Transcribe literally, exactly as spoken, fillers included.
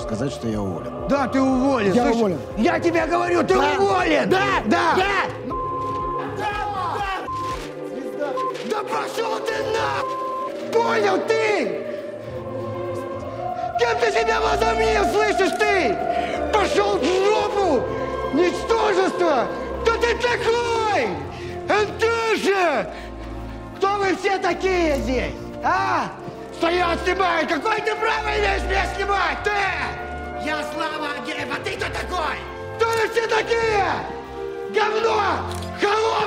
сказать, что я уволен. Да, ты уволен. Я Слышь, уволен. Я тебе говорю, ты Да. уволен. Да. Да. Да. Да пошел ты на! Понял ты? Кем ты себя возомнил, слышишь ты? Пошел в жопу! Ничтожество! Кто ты такой? Антоша! Кто вы все такие здесь? А? Стоят, снимают! Какое ты право имеешь меня снимать? Ты! Я Слава Агеев, а ты кто такой? Кто вы все такие? Говно! Холоп!